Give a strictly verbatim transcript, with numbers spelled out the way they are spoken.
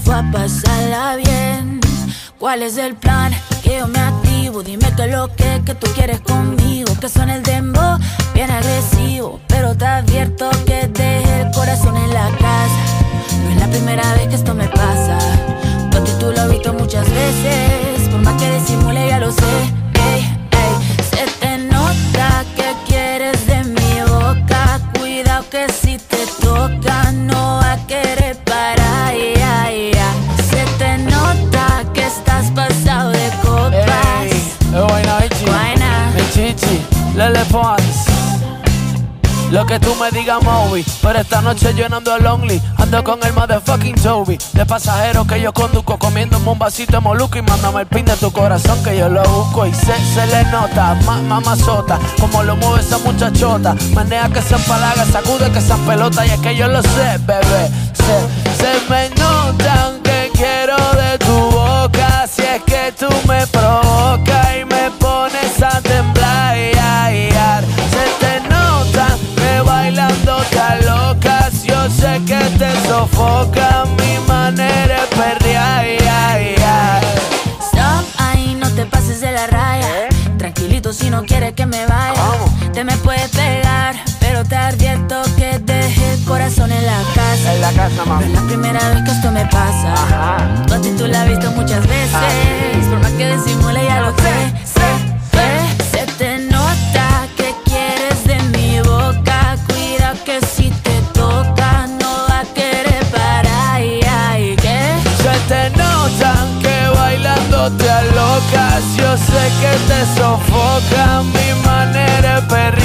pa' pasarla bien. ¿Cuál es el plan? Que yo me activo. Dime qué es lo que, que tú quieres conmigo. Que suena el dembow, bien agresivo, pero te advierto que deje el corazón en la casa. No es la primera vez que esto me pasa. Tú a ti tú lo has visto muchas veces. Por más que disimule ya lo sé. Ey, ey. Se te nota que quieres de mi boca. Cuidado que si te toca no va a querer parar. Yeah, yeah. Se te nota que estás pasado de copas. Ey, es vaina, Ichi, Vaina. mi chichi, Lele Pons. Lo que tú me digas, Moby. Pero esta noche yo no ando lonely. Ando con el motherfucking Toby. De pasajero que yo conduzco, comiéndome un vasito de moluco. Y mándame el pin de tu corazón que yo lo busco. Y se, se le nota, ma, mamazota, como lo mueve esa muchachota. Maneja que se empalaga, sacude que se pelota. Y es que yo lo sé, bebé. Se, se me nota que quiero de tu boca. Si es que tú me provocas y me pones a temblar. Ya, ya. Se te nota que bailando te locas. Yo sé que te sofoca mi manera de perrear. Ya, ya. Stop, ahí no te pases de la raya. Tranquilito si no quieres que me vaya. ¿Cómo? Te me puedes pegar, pero te advierto que deje el corazón en la casa. En la casa, No mamá. es la primera vez que esto me pasa. Ajá. Tú a ti tú la has visto muchas veces. Ah. Por más que disimule ya lo sé. Se, se, se te nota que quieres de mi boca. Cuida que si te toca no va a querer parar. Ay, ay, ¿qué? Se te nota que bailando te alocas. Yo sé que te sofoca mi manera de perrear.